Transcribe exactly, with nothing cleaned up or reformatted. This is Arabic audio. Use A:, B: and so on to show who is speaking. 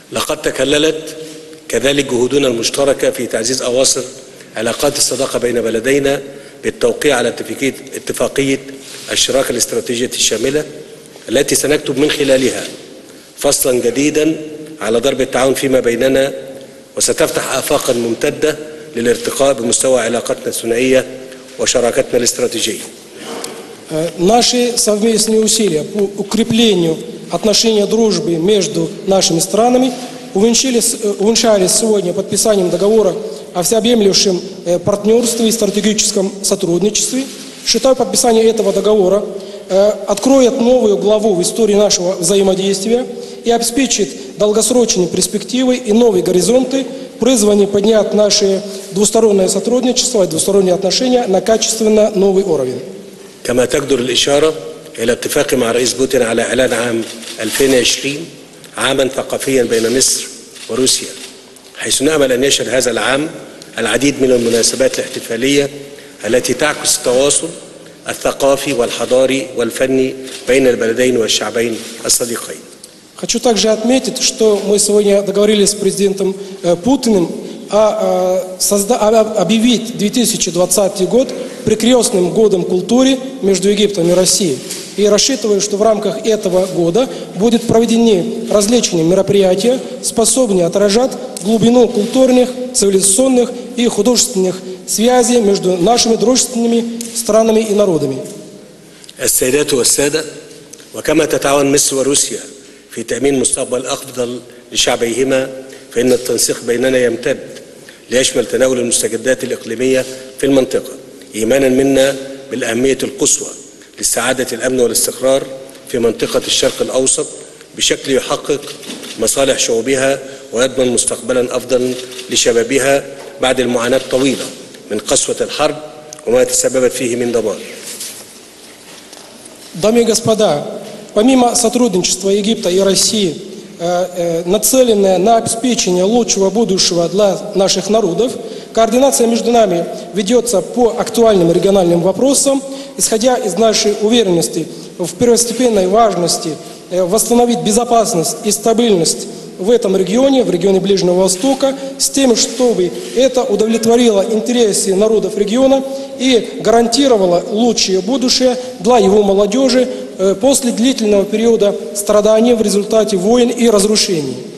A: لقد تكللت كذلك جهودنا المشتركة في تعزيز أواصر علاقات الصداقة بين بلدينا بالتوقيع على اتفاقية اتفاقية الشراكة الاستراتيجية الشاملة التي سنكتب من خلالها فصلا جديدا على ضرب التعاون فيما بيننا، وستفتح آفاقا ممتدة للارتقاء بمستوى علاقاتنا الثنائية وشراكتنا الاستراتيجية.
B: Наши совместные усилия по укреплению отношений дружбы между нашими странами увенчались, увенчались сегодня подписанием договора о всеобъемлющем партнерстве и стратегическом сотрудничестве. Считаю, подписание этого договора откроет новую главу в истории нашего взаимодействия и обеспечит долгосрочные перспективы и новые горизонты, призванные поднять наше двустороннее сотрудничество и двусторонние отношения на качественно новый уровень.
A: كما تجدر الإشارة إلى اتفاق مع رئيس بوتين على إعلان عام ألفين وعشرين عاما ثقافيا بين مصر وروسيا، حيث نأمل أن يشهد هذا العام العديد من المناسبات الاحتفالية التي تعكس التواصل الثقافي والحضاري والفني بين البلدين والشعبين الصديقين.
B: Хочу также отметить, что мы сегодня договорились с президентом Путиным объявить две тысячи двадцатый год перекрестным годом культуры между Египтом и Россией. И рассчитываю, что в рамках этого года будут проведены различные мероприятия, способные отражать глубину культурных, цивилизационных и художественных связей между нашими дружественными странами и народами.
A: السيدات والسادة، وكما تتعاون مصر وروسيا في تأمين مستقبل أفضل لشعبيهما، فإن التنسيق بيننا يمتد ليشمل تناول المستجدات الإقليمية في المنطقة، إيمانا منا بالأهمية القصوى لسعادة الأمن والاستقرار في منطقة الشرق الأوسط بشكل يحقق مصالح شعوبها ويضمن مستقبلا أفضل لشبابها بعد المعاناة الطويلة من قسوة الحرب وما تسببت فيه من دمار.
B: Дамы и господа, помимо сотрудничества Египта и России, нацеленное на обеспечение лучшего будущего для наших народов, координация между нами ведется по актуальным региональным вопросам, исходя из нашей уверенности в первостепенной важности восстановить безопасность и стабильность в этом регионе, в регионе Ближнего Востока, с тем, чтобы это удовлетворило интересы народов региона и гарантировало лучшее будущее для его молодежи после длительного периода страданий в результате войн и разрушений.